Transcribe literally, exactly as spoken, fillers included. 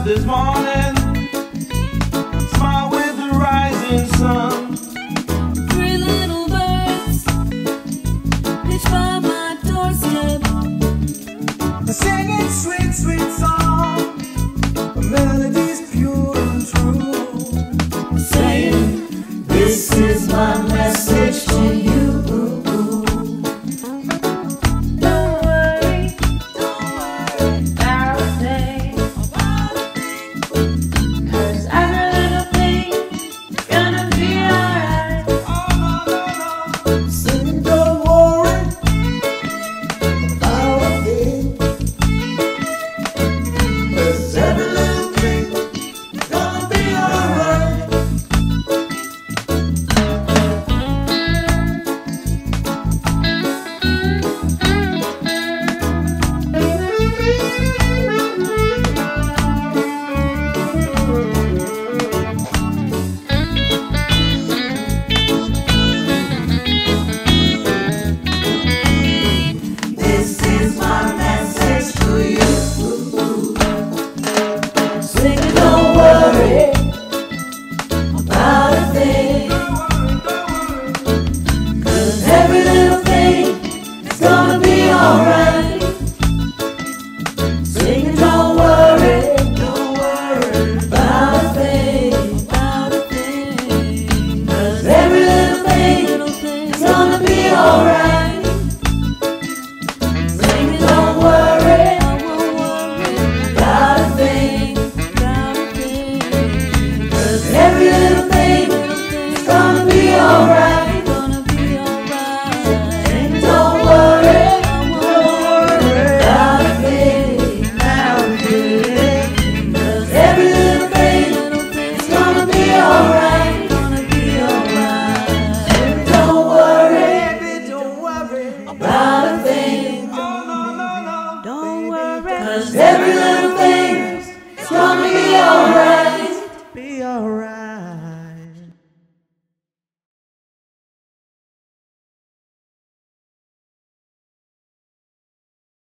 up this morning, smile with the rising sun. Three little birds pitch by my doorstep, Singing sweet, sweet song, melodies pure and true, saying, this is my message to you. Sing it, don't worry.